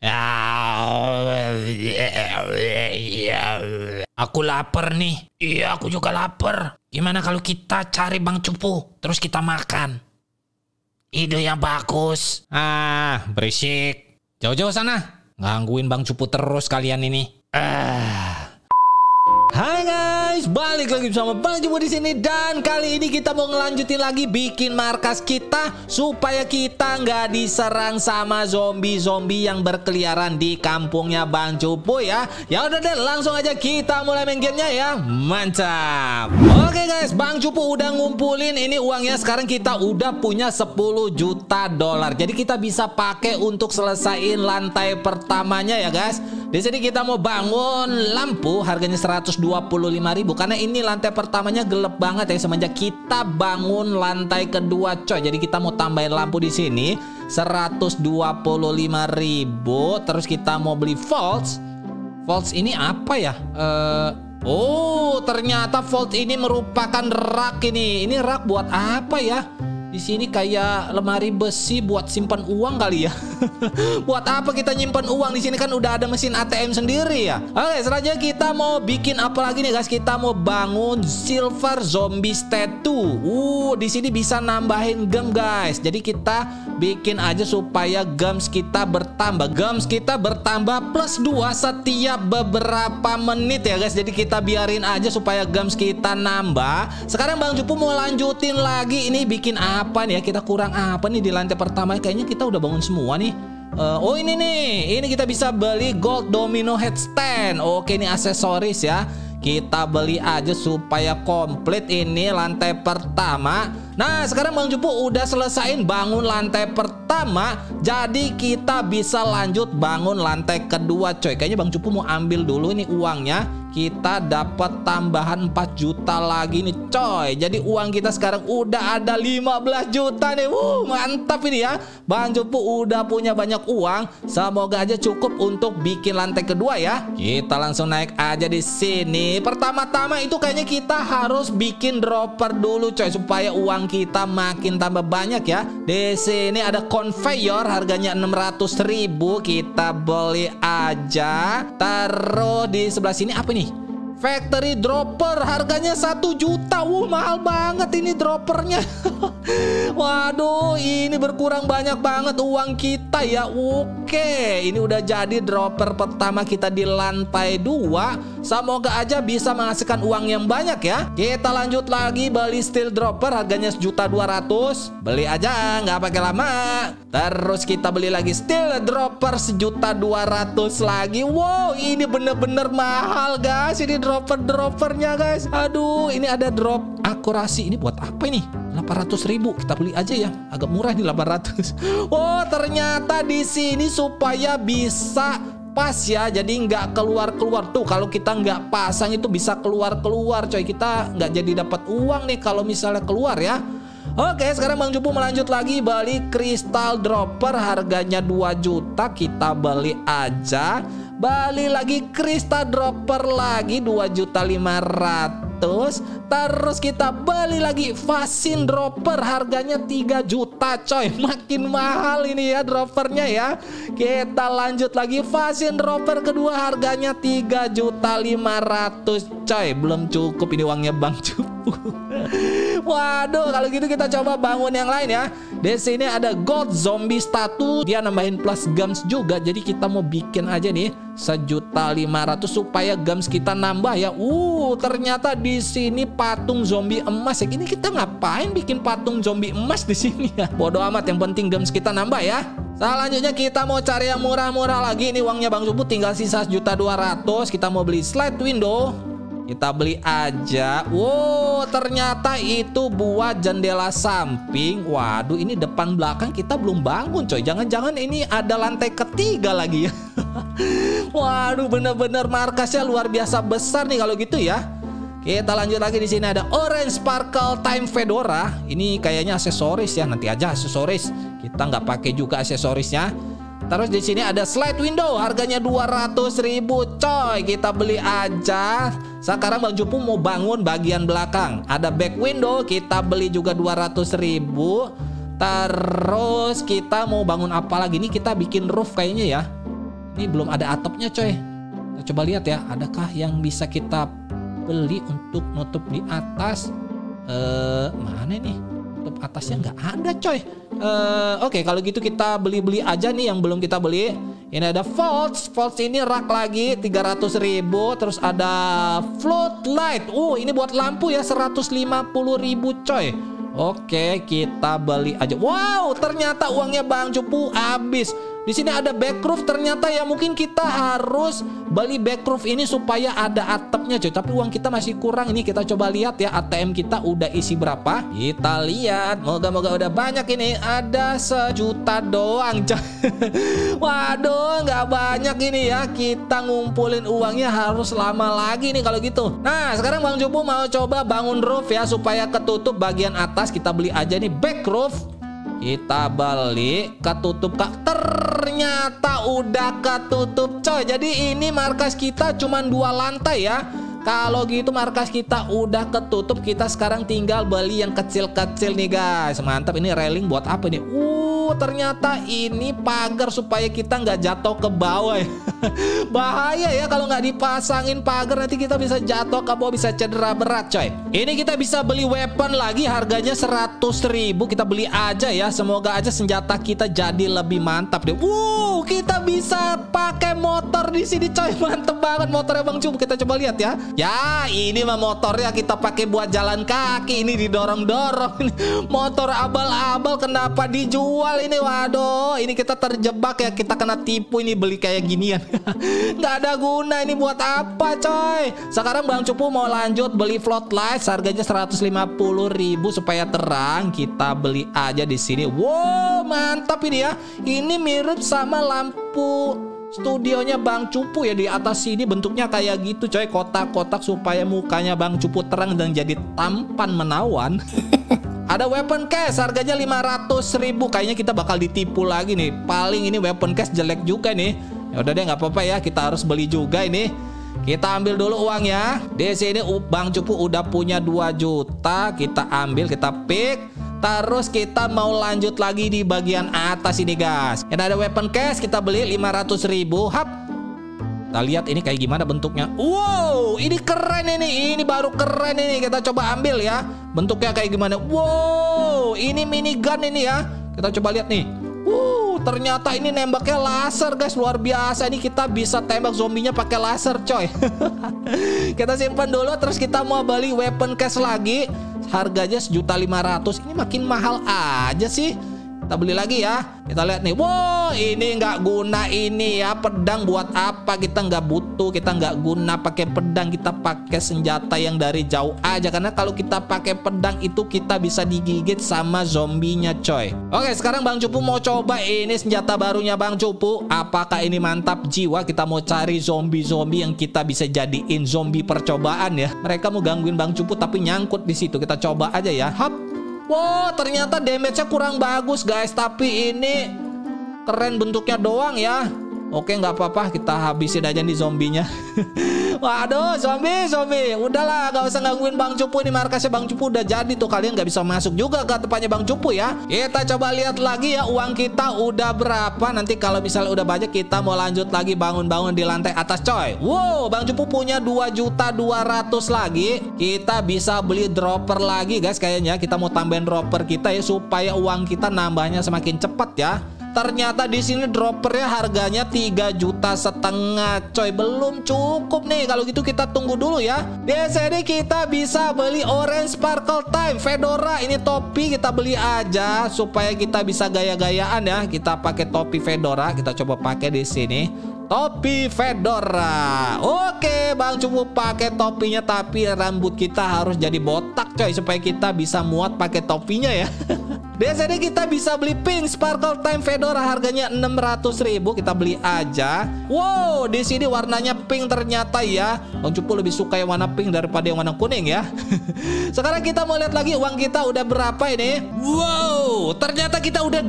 Aku lapar nih. Iya, aku juga lapar. Gimana kalau kita cari Bang Cupu, terus kita makan? Ide yang bagus. Berisik. Jauh-jauh sana. Gangguin Bang Cupu terus kalian ini. Hai guys, balik lagi bersama Bang Cupu di sini, dan kali ini kita mau ngelanjutin lagi bikin markas kita supaya kita nggak diserang sama zombie-zombie yang berkeliaran di kampungnya Bang Cupu ya. Ya udah deh, langsung aja kita mulai main gamenya ya. Mantap. Oke guys, Bang Cupu udah ngumpulin ini uangnya. Sekarang kita udah punya 10 juta dolar. Jadi kita bisa pakai untuk selesaiin lantai pertamanya ya guys. Di sini kita mau bangun lampu, harganya 125.000 karena ini lantai pertamanya gelap banget ya semenjak kita bangun lantai kedua coy. Jadi kita mau tambahin lampu di sini 125.000. Terus kita mau beli vaults. Vaults ini apa ya? Oh, ternyata vault ini merupakan rak ini. Ini rak buat apa ya? Di sini kayak lemari besi buat simpan uang kali ya. Buat apa kita nyimpan uang di sini, kan udah ada mesin ATM sendiri ya. Oke, selanjutnya kita mau bikin apa lagi nih guys? Kita mau bangun silver zombie statue. Di sini bisa nambahin gem guys. Jadi kita bikin aja supaya gems kita bertambah. Gems kita bertambah plus 2 setiap beberapa menit ya guys. Jadi kita biarin aja supaya gems kita nambah. Sekarang Bang Cupu mau lanjutin lagi ini, bikin apa nih ya? Kita kurang apa nih di lantai pertama? Kayaknya kita udah bangun semua nih. Oh ini nih, ini kita bisa beli gold domino headstand. Oke, ini aksesoris ya. Kita beli aja supaya komplit ini lantai pertama. Nah, sekarang Bang Cupu udah selesain bangun lantai pertama. Jadi kita bisa lanjut bangun lantai kedua coy. Kayaknya Bang Cupu mau ambil dulu ini uangnya. Kita dapat tambahan 4 juta lagi nih coy. Jadi uang kita sekarang udah ada 15 juta nih. Mantap ini ya. Bang Cupu udah punya banyak uang. Semoga aja cukup untuk bikin lantai kedua ya. Kita langsung naik aja di sini. Pertama-tama itu kayaknya kita harus bikin dropper dulu coy, supaya uang kita makin tambah banyak ya. Di sini ada conveyor harganya 600.000. Kita beli aja. Taruh di sebelah sini apa nih? Factory dropper harganya 1 juta. Mahal banget ini droppernya. Waduh, ini berkurang banyak banget uang kita ya. Oke, ini udah jadi dropper pertama kita di lantai 2. Semoga aja bisa menghasilkan uang yang banyak ya. Kita lanjut lagi beli steel dropper harganya 1.200.000. Beli aja, nggak pakai lama. Terus kita beli lagi steel dropper 1.200.000 lagi. Wow, ini bener-bener mahal guys. Ini droppernya guys. Aduh, ini ada drop akurasi. Ini buat apa ini? 800.000. Kita beli aja ya. Agak murah nih 800. Oh, ternyata di sini supaya bisa pas ya. Jadi nggak keluar-keluar tuh. Kalau kita nggak pasang itu bisa keluar-keluar coy. Kita nggak jadi dapat uang nih kalau misalnya keluar ya. Oke, sekarang Bang Cupu melanjut lagi beli crystal dropper harganya 2 juta. Kita beli aja. Beli lagi crystal dropper lagi 2.500.000. Terus kita beli lagi fasin dropper harganya 3 juta coy. Makin mahal ini ya droppernya ya. Kita lanjut lagi fasin dropper kedua harganya 3.500.000 coy. Belum cukup ini uangnya Bang Cupu. Waduh, kalau gitu kita coba bangun yang lain ya. Di sini ada gold zombie statue, dia nambahin plus gems juga. Jadi kita mau bikin aja nih 1.500.000 supaya gems kita nambah ya. Ternyata di sini patung zombie emas ya. Ini kita ngapain bikin patung zombie emas di sini ya? Bodoh amat, yang penting gems kita nambah ya. Selanjutnya kita mau cari yang murah-murah lagi. Ini uangnya Bang Cupu tinggal sisa 1.200.000. Kita mau beli slide window. Kita beli aja. Ternyata itu buat jendela samping. Waduh, ini depan belakang kita belum bangun coy. Jangan-jangan ini ada lantai ketiga lagi ya. Waduh, bener-bener markasnya luar biasa besar nih kalau gitu ya. Kita lanjut lagi. Di sini ada orange sparkle time fedora. Ini kayaknya aksesoris ya. Nanti aja aksesoris. Kita nggak pakai juga aksesorisnya. Terus di sini ada slide window harganya 200.000 coy. Kita beli aja. Sekarang Bang Cupu mau bangun bagian belakang. Ada back window, kita beli juga 200.000. Terus kita mau bangun apa lagi? Ini kita bikin roof kayaknya ya. Ini belum ada atapnya coy. Kita coba lihat ya, adakah yang bisa kita beli untuk nutup di atas? Mana nih? Nutup atasnya nggak ada coy. Oke, kalau gitu kita beli-beli aja nih yang belum kita beli. Ini ada Vaults ini rak lagi 300.000. Terus ada floodlight. Ini buat lampu ya 150.000 coy. Oke, kita beli aja. Wow, ternyata uangnya Bang Cupu habis. Di sini ada backroof, ternyata ya mungkin kita harus beli backroof ini supaya ada atapnya coy. Tapi uang kita masih kurang. Ini kita coba lihat ya, ATM kita udah isi berapa. Kita lihat, moga-moga udah banyak ini. Ada 1 juta doang coy. Waduh, nggak banyak ini ya. Kita ngumpulin uangnya harus lama lagi nih kalau gitu. Nah, sekarang Bang Cupu mau coba bangun roof ya, supaya ketutup bagian atas. Kita beli aja nih backroof. Kita balik, ketutup kak. Ternyata udah ketutup coy. Jadi ini markas kita cuma 2 lantai ya. Kalau gitu markas kita udah ketutup. Kita sekarang tinggal beli yang kecil-kecil nih guys. Mantap, ini railing buat apa nih? Ternyata ini pagar supaya kita nggak jatuh ke bawah ya. Bahaya ya kalau nggak dipasangin pagar, nanti kita bisa jatuh ke bawah, bisa cedera berat coy. Ini kita bisa beli weapon lagi, harganya 100.000. Kita beli aja ya, semoga aja senjata kita jadi lebih mantap deh. Kita bisa pakai motor di sini coy. Mantep banget motornya Bang Cupu. Kita coba lihat ya. Ya, ini mah motornya kita pakai buat jalan kaki. Ini didorong-dorong. Motor abal-abal kenapa dijual ini? Waduh, ini kita terjebak ya. Kita kena tipu ini beli kayak ginian. Nggak ada guna ini, buat apa coy. Sekarang Bang Cupu mau lanjut beli floodlight, harganya 150.000 supaya terang. Kita beli aja di sini. Wow, mantap ini ya. Ini mirip sama lampu studionya Bang Cupu ya. Di atas sini bentuknya kayak gitu coy, kotak-kotak supaya mukanya Bang Cupu terang dan jadi tampan menawan. Ada weapon case, harganya 500.000. Kayaknya kita bakal ditipu lagi nih. Paling ini weapon case jelek juga nih. Ya udah deh, nggak apa-apa ya, kita harus beli juga ini. Kita ambil dulu uangnya. Di sini Bang Cupu udah punya 2 juta. Kita ambil, kita pick. Terus kita mau lanjut lagi di bagian atas ini guys. Ini ada weapon case, kita beli 500.000. Hap. Kita lihat ini kayak gimana bentuknya. Wow, ini keren ini. Ini baru keren ini. Kita coba ambil ya. Bentuknya kayak gimana. Wow, ini minigun ini ya. Kita coba lihat nih. Ternyata ini nembaknya laser guys, luar biasa. Ini kita bisa tembak zombinya pakai laser coy. Kita simpan dulu, terus kita mau beli weapon case lagi. Harganya 1.500.000. Ini makin mahal aja sih. Kita beli lagi ya. Kita lihat nih. Wow, ini nggak guna ini ya. Pedang buat apa? Kita nggak butuh. Kita nggak guna pakai pedang. Kita pakai senjata yang dari jauh aja. Karena kalau kita pakai pedang itu kita bisa digigit sama zombinya coy. Oke, sekarang Bang Cupu mau coba ini senjata barunya Bang Cupu. Apakah ini mantap jiwa? Kita mau cari zombie-zombie yang kita bisa jadiin zombie percobaan ya. Mereka mau gangguin Bang Cupu tapi nyangkut di situ. Kita coba aja ya. Hop. Wow, ternyata damage-nya kurang bagus guys. Tapi ini keren bentuknya doang ya. Oke, nggak apa-apa, kita habisin aja nih zombinya. Waduh, zombie. Udahlah, nggak usah gangguin Bang Cupu. Ini markasnya Bang Cupu udah jadi tuh. Kalian nggak bisa masuk juga ke tempatnya Bang Cupu ya. Kita coba lihat lagi ya, uang kita udah berapa. Nanti kalau misalnya udah banyak, kita mau lanjut lagi bangun-bangun di lantai atas coy. Wow, Bang Cupu punya 2.200.000 lagi. Kita bisa beli dropper lagi guys. Kayaknya kita mau tambahin dropper kita ya, supaya uang kita nambahnya semakin cepat ya. Ternyata di sini droppernya harganya 3,5 juta coy, belum cukup nih. Kalau gitu kita tunggu dulu ya. Di sini kita bisa beli orange sparkle time fedora. Ini topi kita beli aja supaya kita bisa gaya-gayaan ya. Kita pakai topi fedora. Kita coba pakai di sini. Topi fedora. Oke, Bang Cupu pakai topinya, tapi rambut kita harus jadi botak coy, supaya kita bisa muat pakai topinya ya. Biasanya kita bisa beli pink sparkle time fedora, harganya 600.000. Kita beli aja. Wow, di sini warnanya pink ternyata ya. Bang Cupu lebih suka yang warna pink daripada yang warna kuning ya. Sekarang kita mau lihat lagi uang kita udah berapa ini. Wow, ternyata kita udah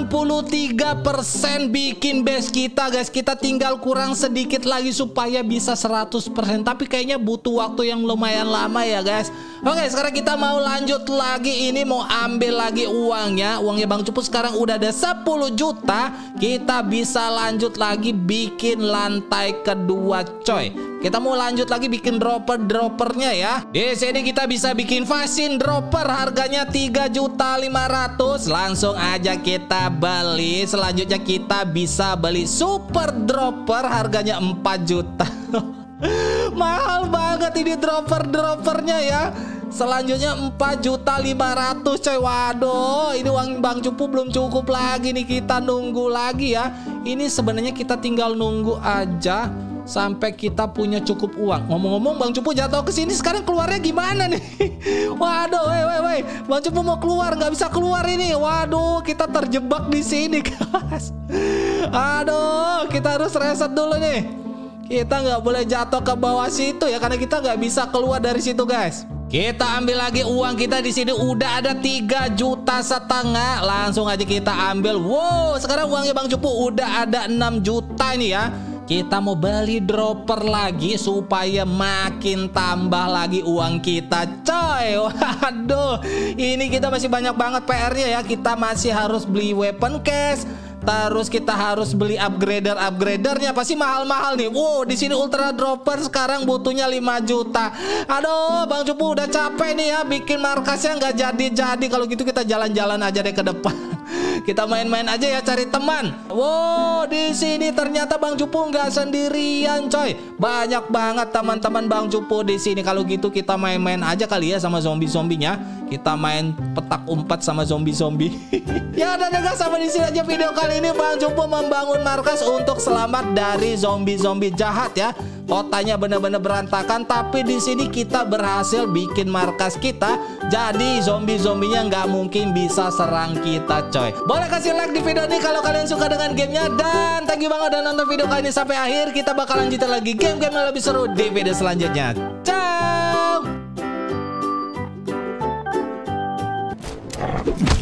83% bikin base kita guys. Kita tinggal kurang sedikit lagi supaya bisa 100%. Tapi kayaknya butuh waktu yang lumayan lama ya guys. Oke, sekarang kita mau lanjut lagi. Ini mau ambil lagi uang uangnya. Uangnya Bang Cupu sekarang udah ada 10 juta. Kita bisa lanjut lagi bikin lantai kedua, coy. Kita mau lanjut lagi bikin droppernya ya. Di sini kita bisa bikin Vasin dropper, harganya 3.500.000. Langsung aja kita beli. Selanjutnya kita bisa beli super dropper, harganya 4 juta. Mahal banget ini droppernya ya. Selanjutnya 4.500.000, coy. Waduh, ini uang Bang Cupu belum cukup lagi nih. Kita nunggu lagi ya. Ini sebenarnya kita tinggal nunggu aja sampai kita punya cukup uang. Ngomong-ngomong, Bang Cupu jatuh ke sini, sekarang keluarnya gimana nih? Waduh, woi, Bang Cupu mau keluar, nggak bisa keluar ini. Waduh, kita terjebak di sini, guys. Aduh, kita harus reset dulu nih. Kita nggak boleh jatuh ke bawah situ ya, karena kita nggak bisa keluar dari situ, guys. Kita ambil lagi uang kita di sini, udah ada 3,5 juta. Langsung aja kita ambil. Wow, sekarang uangnya Bang Cupu udah ada 6 juta ini ya. Kita mau beli dropper lagi supaya makin tambah lagi uang kita, coy. Waduh, ini kita masih banyak banget PR-nya ya. Kita masih harus beli weapon case. Terus kita harus beli upgradernya, pasti mahal-mahal nih. Wow, di sini ultra dropper sekarang butuhnya 5 juta. Aduh, Bang Cupu udah capek nih ya bikin markasnya nggak jadi. Kalau gitu kita jalan-jalan aja deh ke depan. Kita main-main aja ya, cari teman. Wow, di sini ternyata Bang Cupu nggak sendirian, coy. Banyak banget teman-teman Bang Cupu di sini. Kalau gitu kita main-main aja kali ya sama zombie-zombinya. Kita main petak umpet sama zombie-zombie. Ya udah guys, sampai di sini aja video kali ini. Bang Cupu membangun markas untuk selamat dari zombie-zombie jahat ya. Kotanya bener-bener berantakan, tapi di sini kita berhasil bikin markas kita. Jadi zombie-zombinya nggak mungkin bisa serang kita, coy. Boleh kasih like di video ini kalau kalian suka dengan gamenya. Dan thank you banget udah nonton video kali ini sampai akhir. Kita bakal lanjutin lagi game-game yang lebih seru di video selanjutnya. Ciao.